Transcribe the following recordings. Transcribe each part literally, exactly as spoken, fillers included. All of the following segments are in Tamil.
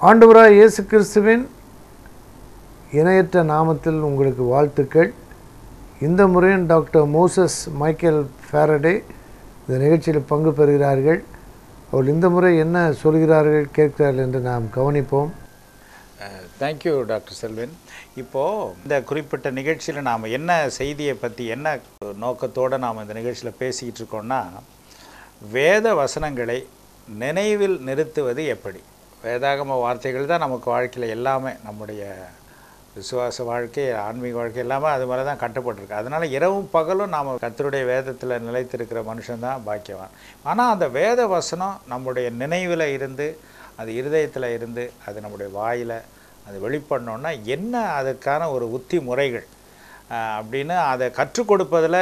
ஆண்டவராய் இயேசு கிறிஸ்துவின் இணையற்ற நாமத்தில் உங்களுக்கு வாழ்த்துக்கள். இந்த முறையும் டாக்டர் மோசஸ் மைக்கேல் ஃபாரடே இந்த நிகழ்ச்சியில் பங்கு பெறுகிறார்கள். அவர்கள் இந்த முறை என்ன சொல்கிறார்கள் கேட்கிறார்கள் என்று நாம் கவனிப்போம். Thank you doctor Selvin. இப்போது இந்த குறிப்பிட்ட நிகழ்ச்சியில் நாம் என்ன செய்தியை பற்றி என்ன நோக்கத்தோடு நாம் இந்த நிகழ்ச்சியில் பேசிக்கிட்டு இருக்கோம்னா, வேத வசனங்களை நினைவில் நிறுத்துவது எப்படி. வேதாகம வார்த்தைகள் தான் நமக்கு வாழ்க்கையில் எல்லாமே, நம்முடைய விசுவாச வாழ்க்கை, ஆன்மீக வாழ்க்கை எல்லாமே அது மாதிரி தான் கட்டப்பட்டிருக்கு. அதனால் இரவும் பகலும் நாம் கர்த்தருடைய வேதத்தில் நிலைத்திருக்கிற மனுஷன்தான் பாக்கியவான். ஆனால் அந்த வேத வசனம் நம்முடைய நினைவில் இருந்து, அது இருதயத்தில் இருந்து, அது நம்முடைய வாயில் அது வெளிப்படணுன்னா என்ன அதுக்கான ஒரு உத்தி முறைகள் அப்படின்னு அதை கற்றுக் கொடுப்பதில்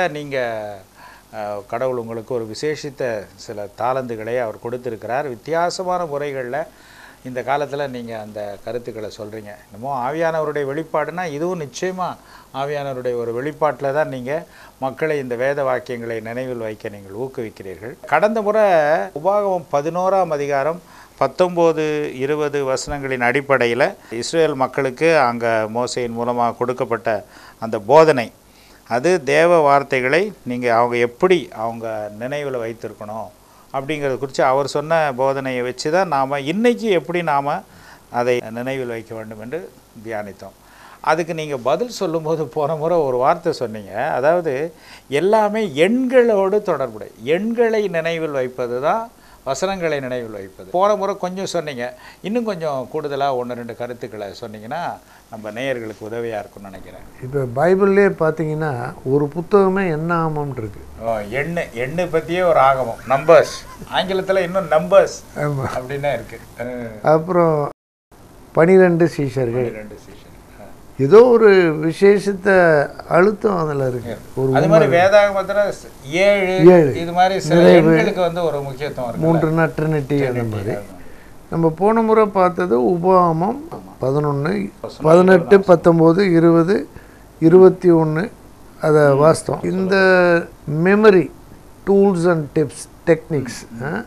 நீங்கள் கடவுள் உங்களுக்கு ஒரு விசேஷித்த சில தாளந்துகளை அவர் கொடுத்துருக்கிறார். வித்தியாசமான முறைகளில் இந்த காலத்தில் நீங்கள் அந்த கருத்துக்களை சொல்கிறீங்க. இன்னமும் ஆவியானவருடைய வெளிப்பாடுனா இதுவும் நிச்சயமாக ஆவியானவருடைய ஒரு வெளிப்பாட்டில் தான் நீங்கள் மக்களை இந்த வேத வாக்கியங்களை நினைவில் வைக்க நீங்கள் ஊக்குவிக்கிறீர்கள். கடந்த முறை உபாகமம் பதினோராம் அதிகாரம் பத்தொம்போது இருபது வசனங்களின் அடிப்படையில் இஸ்ரேல் மக்களுக்கு அங்கே மோசையின் மூலமாக கொடுக்கப்பட்ட அந்த போதனை, அது தேவ வார்த்தைகளை நீங்கள் அவங்க எப்படி அவங்க நினைவில் வைத்திருக்கணும் அப்படிங்கிறத குறித்து அவர் சொன்ன போதனையை வச்சு தான் நாம் இன்றைக்கி எப்படி நாம் அதை நினைவில் வைக்க வேண்டும் என்று தியானித்தோம். அதுக்கு நீங்கள் பதில் சொல்லும்போது போன முறை ஒரு வார்த்தை சொன்னீங்க, அதாவது எல்லாமே எண்களோடு தொடர்புடைய எண்களை நினைவில் வைப்பது தான் வசனங்களை நினைவில் வைப்பது. போன முறை கொஞ்சம் சொன்னீங்க, இன்னும் கொஞ்சம் கூடுதலாக ஒன்று ரெண்டு கருத்துக்களை சொன்னீங்கன்னா நம்ம நேயர்களுக்கு உதவியாக இருக்கும்னு நினைக்கிறேன். இப்போ பைபிள்லேயே பார்த்தீங்கன்னா ஒரு புத்தகமே என்ன ஆகமம் இருக்கு. எண்ணு எண்ணு பற்றியே ஒரு ஆகமம், நம்பர்ஸ். ஆங்கிலத்தில் இன்னும் நம்பர்ஸ் அப்படின்னா இருக்குது. அப்புறம் பனிரெண்டு சீஷர்கள், ரெண்டு சீஷர்கள், ஏதோ ஒரு விசேஷத்த அழுத்தம் அதில் இருக்கு. ஒரு அது மாதிரி வேதாகமத்தில் ஏழு ஏழு இது மாதிரி சில எண்களுக்கு வந்து ஒரு முக்கியத்துவம் இருக்கு. மூன்றுனா ட்ரினிட்டி அந்த மாதிரி. நம்ம போன முறை பார்த்தது உபாகமம் பதினொன்று பதினெட்டு பத்தொம்போது இருபது இருபத்தி ஒன்று அதை வாஸ்தவம். இந்த memory tools and tips techniques,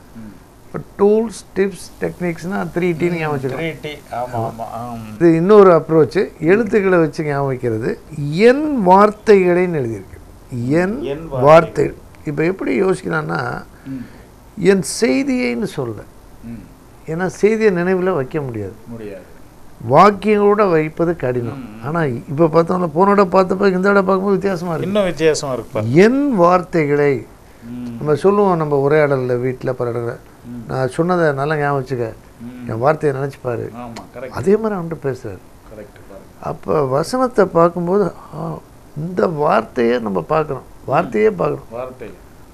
tools tips டெக்னிக்ஸ்னால் த்ரீ டீன்னு ஞாபகம் வச்சுக்கலாம். இது இன்னொரு அப்ரோச்சு, எழுத்துக்களை வச்சு ஞாபகம் வைக்கிறது. என் வார்த்தைகளைன்னு எழுதியிருக்கு. என் வார்த்தை. இப்போ எப்படி யோசிக்கலாம்னா, என் செய்தியைன்னு சொல்ல, ஏன்னா செய்தியை நினைவில் வைக்க முடியாது, வாக்கியங்களோட வைப்பது கடினம். ஆனால் இப்போ பார்த்தோம்னா போனோட பார்த்தப்ப இந்த இடம் பார்க்கும்போது வித்தியாசமாக இருக்கு, இன்னும் வித்தியாசமாக இருக்கு. என் வார்த்தைகளை நம்ம சொல்லுவோம், நம்ம உரையாடலில் வீட்டில் பரடுற, நான் சொன்னதை நல்லா ஞாபகம் வச்சுக்க, என் வார்த்தையை நினச்சிப்பாரு, அதே மாதிரி அவன்கிட்ட பேசுகிறார். அப்போ வசனத்தை பார்க்கும்போது இந்த வார்த்தையே நம்ம பார்க்குறோம், வார்த்தையே பார்க்குறோம் வார்த்தை.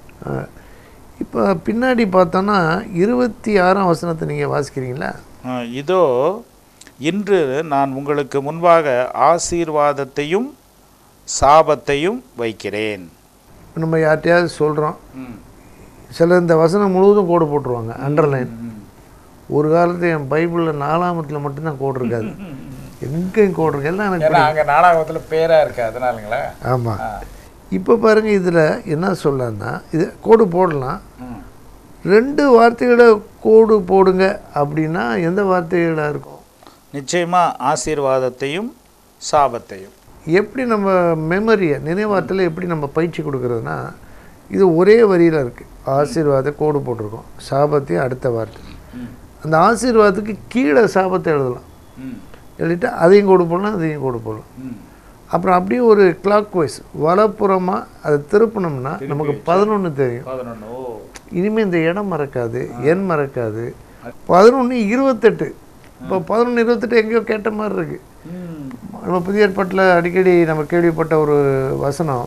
இப்போ பின்னாடி பார்த்தோன்னா இருபத்தி ஆறாம் வசனத்தை நீங்கள் வாசிக்கிறீங்களா? இதோ இன்று நான் உங்களுக்கு முன்பாக ஆசீர்வாதத்தையும் சாபத்தையும் வைக்கிறேன். நம்ம யார்கிட்டையாவது சொல்கிறோம், சில இந்த வசனம் முழுவதும் கோடு போட்டுருவாங்க, அண்டர்லைன். ஒரு காலத்து என் பைபிளில் நாலாமத்தில் மட்டும்தான் கோடு இருக்காது, எங்கேயும் கோடு இருக்கு, எல்லாம் எனக்கு நாலாமத்தில் பேராக இருக்குது, அதனாலங்களா? ஆமாம். இப்போ பாருங்கள், இதில் என்ன சொல்லன்னா, இது கோடு போடலாம், ரெண்டு வார்த்தைகளை கோடு போடுங்க அப்படின்னா எந்த வார்த்தைகளாக இருக்கும்? நிச்சயமாக ஆசீர்வாதத்தையும் சாபத்தையும். எப்படி நம்ம மெமரியை நினைவாற்றலை எப்படி நம்ம பயிற்சி கொடுக்குறதுனா, இது ஒரே வரியில் இருக்குது. ஆசீர்வாத கோடு போட்டிருக்கோம், சாபத்தையும் அடுத்த வார்த்தை. அந்த ஆசீர்வாதத்துக்கு கீழே சாபத்தை எழுதலாம், எழுதிட்டு அதையும் கோடு போடலாம், அதையும் கோடு போடலாம். அப்புறம் அப்படியே ஒரு கிளாக் வைஸ் வலப்புறமாக அதை திருப்பினோம்னா நமக்கு பதினொன்று தெரியும். இனிமேல் இந்த இடம் மறக்காது, எண் மறக்காது. பதினொன்று இருபத்தெட்டு. இப்போ பதினொன்று இருபத்தெட்டு எங்கேயோ கேட்ட மாதிரி இருக்குது. நம்ம புதிய ஏற்பாட்டில் அடிக்கடி நம்ம கேள்விப்பட்ட ஒரு வசனம்,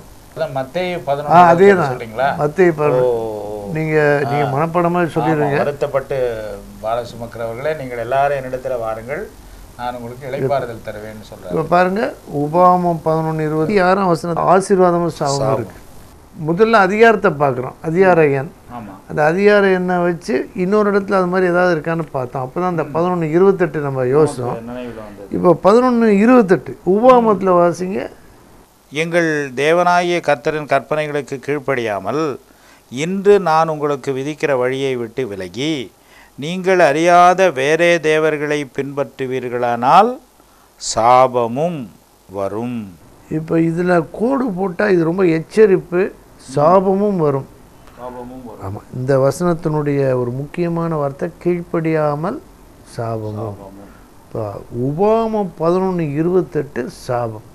அதே தான் மத்தேயு பதினொன்று. நீங்கள் நீங்கள் மனப்படமாக சொல்லிடுங்க. வருத்தப்பட்டு பால சுமக்கிறவர்களே, நீங்கள் எல்லாரும் என்னிடத்தில் வாருங்கள், நான் உங்களுக்கு இளைப்பாறுதல் தருவேன்னு சொல்கிறேன். இப்போ பாருங்கள், உபாகமம் பதினொன்று இருபத்தி ஆறாம் வசனம் ஆசீர்வாதமும் சாபமும் இருக்குது. முதல்ல அதிகாரத்தை பார்க்குறோம், அதிகார எண். அந்த அதிகார எண்ணை வச்சு இன்னொரு இடத்துல அது மாதிரி ஏதாவது இருக்கான்னு பார்த்தோம். அப்போ தான் அந்த பதினொன்று இருபத்தெட்டு நம்ம யோசித்தோம். இப்போ பதினொன்று இருபத்தெட்டு உபாகமத்தில் வாசிங்க. எங்கள் தேவனாகிய கர்த்தரின் கற்பனைகளுக்கு கீழ்ப்படியாமல் இன்று நான் உங்களுக்கு விதிக்கிற வழியை விட்டு விலகி நீங்கள் அறியாத வேறே தேவர்களை பின்பற்றுவீர்களானால் சாபமும் வரும். இப்போ இதில் கோடு போட்டால் இது ரொம்ப எச்சரிப்பு, சாபமும் வரும். ஆமாம், இந்த வசனத்தினுடைய ஒரு முக்கியமான வார்த்தை கீழ்ப்படியாமல் சாபமும். இப்போ உபாகமம் பதினொன்று இருபத்தெட்டு சாபம்,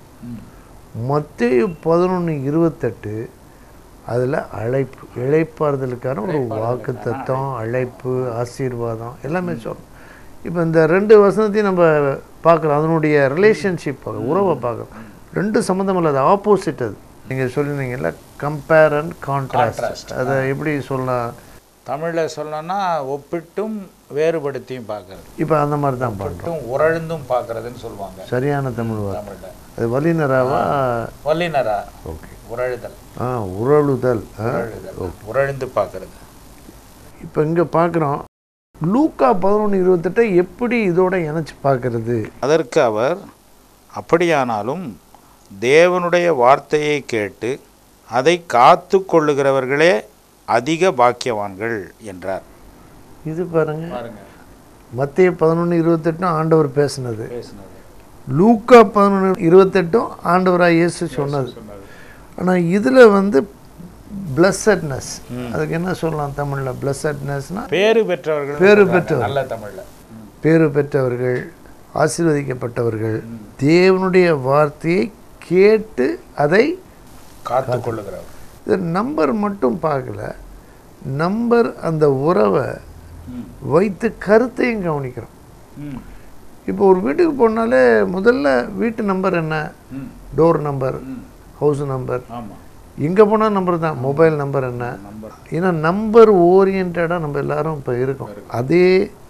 மத்தேயு பதினொன்று இருபத்தெட்டு அதில் அழைப்பு, இளைப்பாறுதலுக்கான ஒரு வாக்கு தத்துவம், அழைப்பு, ஆசீர்வாதம் எல்லாமே சொல்லும். இப்போ இந்த ரெண்டு வசனத்தையும் நம்ம பார்க்குறோம், அதனுடைய ரிலேஷன்ஷிப் பார்க்குறோம், உறவை பார்க்குறோம். ரெண்டு சம்மந்தம் இல்லை, அது ஆப்போசிட். அது நீங்கள் சொல்லியிருந்தீங்கல்ல, கம்பேர் அண்ட் கான்ட்ராஸ்ட். அதை எப்படி சொல்லலாம் தமிழில் சொல்லணும்னா ஒப்பிட்டும் வேறுபடுத்தியும் பார்க்குறது. இப்போ அந்த மாதிரி தான் பார்க்கணும், உரழ்ந்தும் பார்க்குறதுன்னு சொல்லுவாங்க. சரியான தமிழ் வார்த்தை அது. வல்லினராவா? வல்லினரா. ஓகே. உரழுதல். ஆ, உரழுதல், உரழ்ந்து பார்க்குறது. இப்போ இங்கே பார்க்குறோம், லூக்கா பதினொன்று இருபத்தெட்டை எப்படி இதோட இணைச்சி பார்க்கறது? அதற்கு அவர், அப்படியானாலும் தேவனுடைய வார்த்தையை கேட்டு அதை காத்து கொள்ளுகிறவர்களே அதிக பாக்கியவான்கள் என்றார். இது பாருங்க, மத்தேயு பதினொன்று இருபத்தெட்டும் ஆண்டவர் பேசினது, லூக்கா பதினொன்று இருபத்தெட்டும் ஆண்டவராக இயேசு சொன்னது. ஆனால் இதில் வந்து பிளஸட்னஸ், அதுக்கு என்ன சொல்லலாம் தமிழில்? பிளஸட்னஸ்னா பேரு பெற்றவர்கள், பேரு பெற்றவர்கள், நல்ல தமிழில் பேரு பெற்றவர்கள், ஆசீர்வதிக்கப்பட்டவர்கள், தேவனுடைய வார்த்தையை கேட்டு அதை காத்து கொள்ளுகிறவர். இது நம்பர் மட்டும் பார்க்கல, நம்பர் அந்த உறவை வைத்து கருத்தையும் கவனிக்கிறோம். இப்போ ஒரு வீட்டுக்கு போனாலே முதல்ல வீட்டு நம்பர் என்ன? Door number, house number. எங்கே போனால் நம்பர் தான். மொபைல் நம்பர் என்ன? ஏன்னா நம்பர் ஓரியன்டாக நம்ம எல்லாரும் இப்போ இருக்கோம். அதே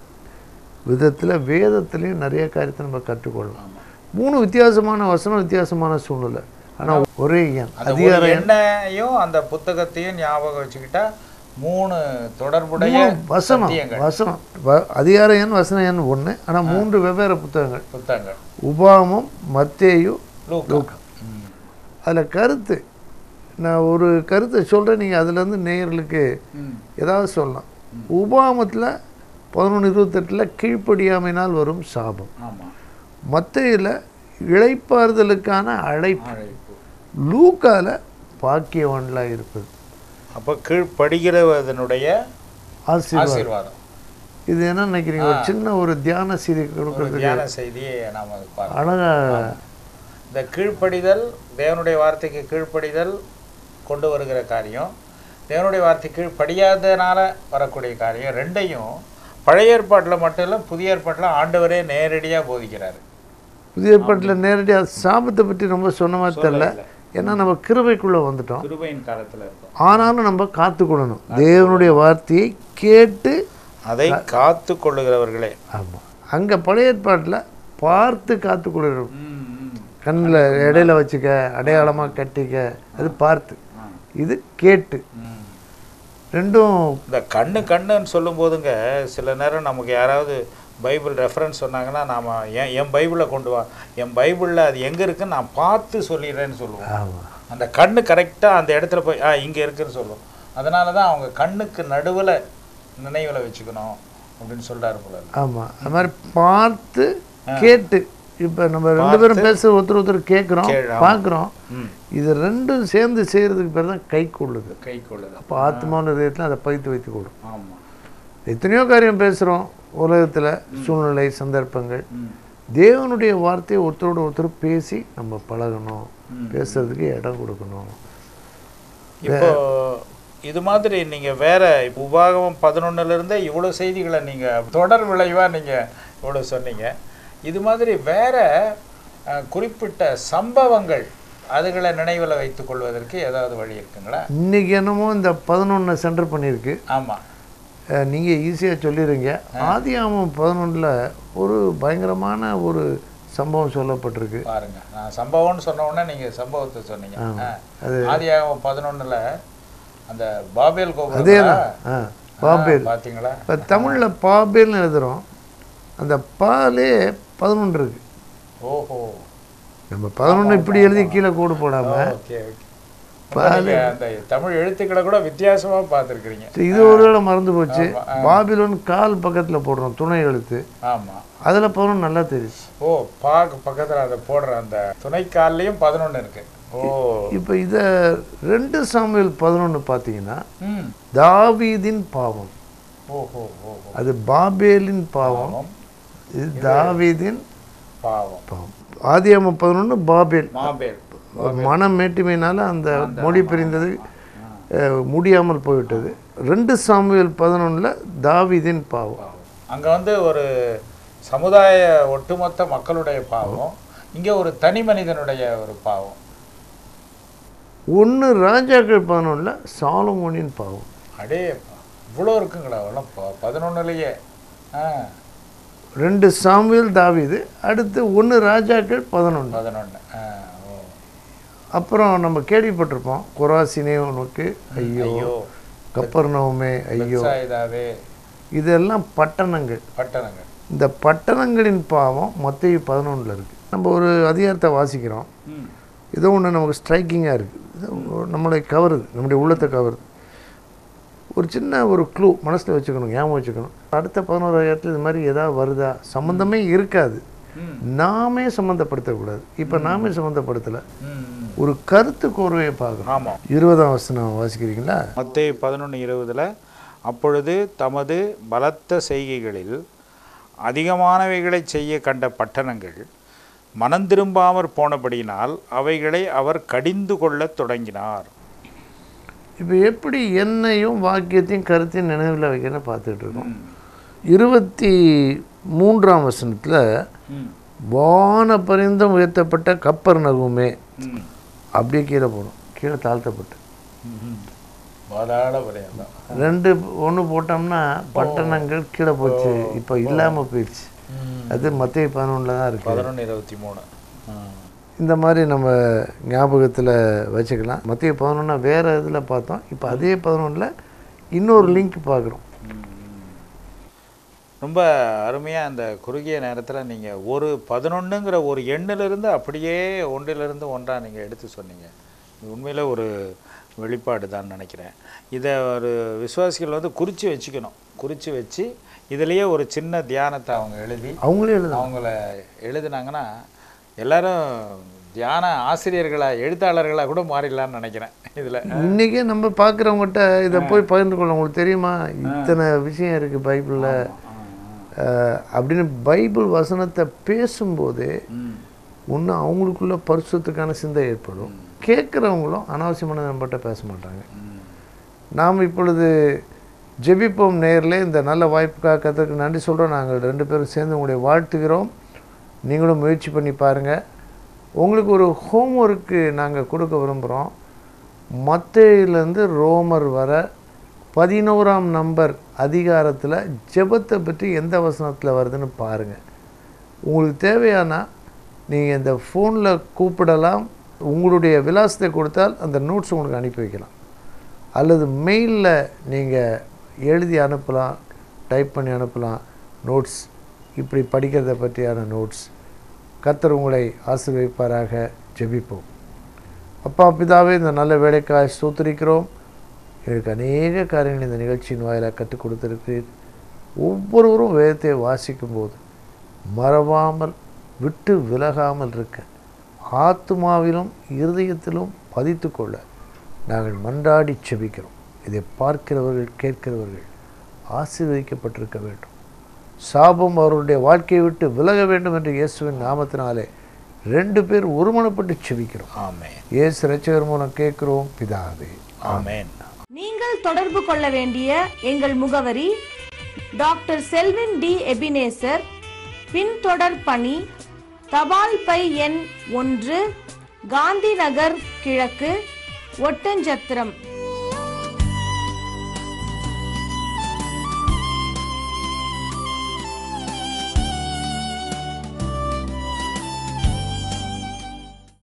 விதத்தில் வேதத்துலேயும் நிறைய காரியத்தை நம்ம கற்றுக்கொள்ளலாம். மூணு வித்தியாசமான வசனம், வித்தியாசமான சூழ்நிலை, ஆனால் ஒரே எண். அதிகார எண்ணையும் அந்த புத்தகத்தையும் ஞாபகம் வச்சுக்கிட்டா மூணு தொடர்புடைய வசனம் வசனம் அதிகார எண், வசன எண் ஒன்று, ஆனால் மூன்று வெவ்வேறு புத்தகங்கள் புத்தகங்கள் உபாகமம், மத்தேயு, லூக்கா. அதில் கருத்து, நான் ஒரு கருத்தை சொல்கிறேன், நீங்கள் அதுலேருந்து நேயர்களுக்கு ஏதாவது சொல்லலாம். உபாகமத்தில் பதினொன்று இருபத்தெட்டில் கீழ்ப்படியாமையினால் வரும் சாபம், மத்தேயுல இளைப்பாறுதலுக்கான அழைப்பு, லூக்காவில் பாக்கியவான்களாக இருப்பது. அப்போ கீழ்ப்படுகிறதனுடைய ஆசீர்வாதம். இது என்ன நினைக்கிறீங்க? ஒரு சின்ன ஒரு தியான செய்தி கொடுக்குறது, தியான செய்தியை நாம் அழகாக இந்த கீழ்ப்படிதல், தேவனுடைய வார்த்தைக்கு கீழ்ப்படிதல் கொண்டு வருகிற காரியம், தேவனுடைய வார்த்தை கீழ்ப்படியாதனால வரக்கூடிய காரியம், ரெண்டையும் பழைய ஏற்பாட்டில் மட்டும் இல்லை, புதிய ஏற்பாட்டில் ஆண்டவரே நேரடியாக போதிக்கிறாரு. புதிய ஏற்பாட்டில் நேரடியாக சாபத்தை பற்றி ரொம்ப சொன்ன மாதிரி தெரியல, ஏன்னா நம்ம கிருபைக்குள்ளே வந்துட்டோம், கிருபையின் காலத்தில் இருக்கோம். ஆனாலும் நம்ம காத்துக்கொள்ளணும், தேவனுடைய வார்த்தையை கேட்டு அதை காத்து கொள்ளுகிறவர்களே. ஆமாம், அங்கே பழைய ஏற்பாட்டில் பார்த்து காத்துக்கொள்ளுகிறோம், கண்ணில் இடையில வச்சுக்க, அடையாளமாக கட்டிக்க, அது பார்த்து. இது கேட்டு. ரெண்டும் இந்த கண்ணு கண்ணுன்னு சொல்லும் போதுங்க, சில நேரம் நமக்கு யாராவது பைபிள் ரெஃபரன்ஸ் சொன்னாங்கன்னா நாம் என் என் பைபிளை கொண்டு வா, என் பைபிளில் அது எங்கே இருக்குன்னு நான் பார்த்து சொல்லிடுறேன்னு சொல்லுவோம். ஆமாம், அந்த கண்ணு கரெக்டாக அந்த இடத்துல போய் ஆ இங்கே இருக்குன்னு சொல்லுவோம். அதனால தான் அவங்க கண்ணுக்கு நடுவில் நினைவில் வச்சுக்கணும் அப்படின்னு சொல்கிறாரு போல. ஆமாம், அது மாதிரி பார்த்து கேட்டு. இப்போ நம்ம ரெண்டு பேரும் பேச ஒருத்தர் ஒருத்தர் கேட்குறோம், பார்க்குறோம், இது ரெண்டும் சேர்ந்து செய்கிறதுக்கு பேர் தான் கை கொள்ளுது. கை கொள்ளுது. அப்போ ஆத்மான இதயத்தில் அதை பயித்து வைத்து கொள்ளும். ஆமாம், எத்தனையோ காரியம் பேசுகிறோம் உலகத்தில், சூழ்நிலை, சந்தர்ப்பங்கள். தேவனுடைய வார்த்தையை ஒருத்தரோட ஒருத்தர் பேசி நம்ம பழகணும், பேசுறதுக்கு இடம் கொடுக்கணும். இப்போ இது மாதிரி நீங்கள் வேற உபாகமம் பதினொன்னுலேருந்தே இவ்வளோ செய்திகளை நீங்கள் தொடர் விளைவாக நீங்கள் இவ்வளோ சொன்னீங்க. இது மாதிரி வேற குறிப்பிட்ட சம்பவங்கள் அதுகளை நினைவில் வைத்துக் கொள்வதற்கு ஏதாவது வழி இருக்குங்களா? இன்னைக்கு என்னமோ இந்த பதினொன்று சென்டர் பண்ணியிருக்கு. ஆமாம், நீங்கள் ஈஸியாக சொல்லிடுறீங்க. ஆதியாகமம் பதினொன்றில் ஒரு பயங்கரமான ஒரு சம்பவம் சொல்லப்பட்டிருக்கு பாருங்க. நான் சம்பவம்னு சொன்ன உடனே நீங்கள் சம்பவத்தை சொன்னீங்க. அது ஆதியாகமம் பதினொன்றில் அந்த பாபேல் கோபுரம். அதே தான், பாபேல். பார்த்தீங்களா? இப்போ தமிழில் பாபேல்னு எழுதுகிறோம், அந்த பாலே பதினொன்று இருக்கு. ஓஹோ, நம்ம பதினொன்று இப்படி எழுதி கீழே கோடு போடாமல் அந்த தமிழ் எழுத்துக்களை கூட வித்தியாசமா பார்த்துருக்கிறீங்க. இது ஒருவேளை மறந்து போச்சு. பாபிலோன் கால் பக்கத்துல போடுறோம் துணை எழுத்து. ஆமா, அதுல பதினொன்று நல்லா தெரியுது. ஓ, பாக்கு பக்கத்துல அதை போடுற அந்த துணை கால்லையும் பதினொன்று இருக்கு. ஓ, இப்போ இத ரெண்டு சாமுவேல் பதினொன்று பார்த்தீங்கன்னா தாவீதின் பாவம். ஓஹோ, அது பாபேலின் பாவம், இது தாவீதின் பாவம். பாவம். ஆதியாகமம் பதினொன்று பாபேல், பாபேல் மனம் மேட்டுமையினால அந்த மொழி பிரிந்தது முடியாமல் போய்விட்டது. ரெண்டு சாமுவேல் பதினொன்றில் தாவீதின் பாவம். அங்கே வந்து ஒரு சமுதாய ஒட்டுமொத்த மக்களுடைய பாவம், இங்கே ஒரு தனி மனிதனுடைய ஒரு பாவம். ஒன்று ராஜாக்கள் பதினொன்றில் சாலமோனின் பாவம். அடே, இவ்வளோ இருக்குங்களா? அவ்வளோ பதினொன்னுலையே. ஆ, ரெண்டு சாமுவேல் தாவீது, அடுத்து ஒன்று ராஜாக்கள் பதினொன்று பதினொன்று. அப்புறம் நம்ம கேள்விப்பட்டிருப்போம் கொராசினே உனக்கு ஐயோ, கப்பர்நவுமே ஐயோ. இதெல்லாம் பட்டணங்கள். பட்டணங்கள். இந்த பட்டணங்களின் பாவம் மத்தேயு பதினொன்றில் இருக்குது. நம்ம ஒரு அதிகாரத்தை வாசிக்கிறோம், ஏதோ ஒன்று நமக்கு ஸ்ட்ரைக்கிங்காக இருக்குது, நம்மளை கவருது, நம்முடைய உள்ளத்தை கவருது. ஒரு சின்ன ஒரு க்ளூ மனசில் வச்சுக்கணும், ஞாபகம் வச்சுக்கணும். அடுத்த பதினோரு அதிகாரத்தில் இது மாதிரி ஏதாவது வருதா? சம்மந்தமே இருக்காது, நாமே சம்மந்தப்படுத்தக்கூடாது. இப்போ நாமே சம்மந்தப்படுத்தலை, ஒரு கருத்து கோர்வையை பார்க்கணும். ஆமாம். இருபதாம் வசனம் வாசிக்கிறீங்களா? மத்தேயு பதினொன்று இருபதில், அப்பொழுது தமது பலத்த செய்கைகளில் அதிகமானவைகளை செய்ய கண்ட பட்டணங்கள் மனம் திரும்பாமற் போனபடியினால் அவைகளை அவர் கடிந்து கொள்ளத் தொடங்கினார். இப்போ எப்படி என்னையும் வாக்கியத்தையும் கருத்தையும் நினைவில் வைக்கணும்னு பார்த்துட்டு இருக்கோம். இருபத்தி மூன்றாம் வசனத்தில் வான பரிந்தம் உயர்த்தப்பட்ட கப்பர்நகூமே அப்படியே கீழே போகணும், கீழே தாழ்த்தப்பட்டு ரெண்டு ஒன்று போட்டோம்னா பட்டணங்கள் கீழே போச்சு, இப்போ இல்லாமல் போயிடுச்சு. அது மத்தேயு பதினொன்றில் தான் இருக்குது. பதினொன்று இருபத்தி மூணு இந்த மாதிரி நம்ம ஞாபகத்தில் வச்சுக்கலாம். மத்தேயு பதினொன்னா வேறு இதில் பார்த்தோம், இப்போ அதே பதினொன்றில் இன்னொரு லிங்க் பார்க்குறோம். ரொம்ப அருமையாக அந்த குறுகிய நேரத்தில் நீங்கள் ஒரு பதினொன்றுங்கிற ஒரு எண்ணிலிருந்து அப்படியே ஒன்றிலிருந்து ஒன்றாக நீங்கள் எடுத்து சொன்னீங்க. இது உண்மையில் ஒரு வெளிப்பாடு தான் நினைக்கிறேன். இதை ஒரு விசுவாசிகள் வந்து குறித்து வச்சுக்கணும். குறித்து வச்சு இதுலேயே ஒரு சின்ன தியானத்தை அவங்க எழுதி அவங்களே எழுத அவங்கள எழுதினாங்கன்னா எல்லாரும் தியான ஆசிரியர்களாக எழுத்தாளர்களாக கூட மாறிடலான்னு நினைக்கிறேன். இதில் இன்றைக்கே நம்ம பார்க்குறவங்ககிட்ட இதை போய் பகிர்ந்து கொள்ள, உங்களுக்கு தெரியுமா இத்தனை விஷயம் இருக்குது பைபிளில் அப்படின்னு பைபிள் வசனத்தை பேசும்போது ஒன்று அவங்களுக்குள்ள பரிசுத்தத்துக்கான சிந்தை ஏற்படும், கேட்குறவங்களும் அனாவசியமான நம்மகிட்ட பேச மாட்டாங்க. நாம் இப்பொழுது ஜெபிப்போம் நேரில் இந்த நல்ல வாய்ப்புக்காக கற்றுக்கு நன்றி சொல்கிறோம். நாங்கள் ரெண்டு பேரும் சேர்ந்து உங்களுடைய வாழ்த்துகிறோம். நீங்களும் முயற்சி பண்ணி பாருங்கள். உங்களுக்கு ஒரு ஹோம் ஒர்க்கு நாங்கள் கொடுக்க விரும்புகிறோம். மத்தேயிலேருந்து ரோமர் வர பதினோராம் நம்பர் அதிகாரத்தில் ஜெபத்தை பற்றி எந்த வசனத்தில் வருதுன்னு பாருங்கள். உங்களுக்கு தேவையானா நீங்கள் இந்த ஃபோனில் கூப்பிடலாம், உங்களுடைய விலாசத்தை கொடுத்தால் அந்த நோட்ஸ் உங்களுக்கு அனுப்பி வைக்கலாம், அல்லது மெயிலில் நீங்கள் எழுதி அனுப்பலாம், டைப் பண்ணி அனுப்பலாம். நோட்ஸ் இப்படி படிக்கிறத பற்றியான நோட்ஸ். கர்த்தர் உங்களை ஆசீர்வதிப்பாராக. ஜெபிப்போம். அப்பா பிதாவே, இந்த நல்ல வேலைக்காக ஸ்தோத்திரிக்கிறோம். எனக்கு அநேக காரியங்கள் இந்த நிகழ்ச்சியின் வாயிலாக கற்றுக் கொடுத்திருக்கிறீர். ஒவ்வொருவரும் வேதத்தை வாசிக்கும் போது மறவாமல் விட்டு விலகாமல் இருக்க, ஆத்மாவிலும் இருதயத்திலும் பதித்து கொள்ள நாங்கள் மன்றாடி செபிக்கிறோம். இதை பார்க்கிறவர்கள் கேட்கிறவர்கள் ஆசீர்வதிக்கப்பட்டிருக்க வேண்டும். சாபம் அவருடைய வாழ்க்கையை விட்டு விலக வேண்டும் என்று இயேசுவின் நாமத்தினாலே ரெண்டு பேர் ஒருமனப்பட்டு செபிக்கிறோம். ஆமென். இயேசு இரட்சகர் மூலம் கேட்கிறோம் பிதாவே. ஆமென். நீங்கள் தொடர்பு கொள்ள வேண்டிய எங்கள் முகவரி டாக்டர் செல்வின் டி எபினேசர், பின்தொடர் பணி, தபால் பை எண் ஒன்று, காந்தி நகர் கிழக்கு, ஒட்டஞ்சத்திரம்.